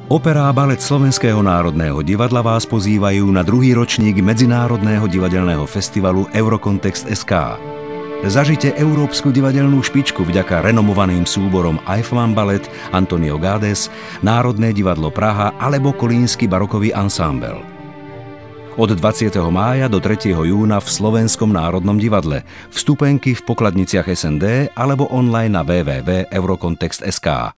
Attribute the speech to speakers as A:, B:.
A: Opera a balet Slovenského národného divadla vás pozývajú na druhý ročník Medzinárodného divadelného festivalu Eurocontext.sk. Zažite európsku divadelnú špičku vďaka renomovaným súborom Eiffmann Ballet, Antonio Gades, Národné divadlo Praha alebo Kolínsky barokový ansámbel. Od 20. mája do 3. júna v Slovenskom národnom divadle. Vstupenky v pokladniciach SND alebo online na www.eurocontext.sk.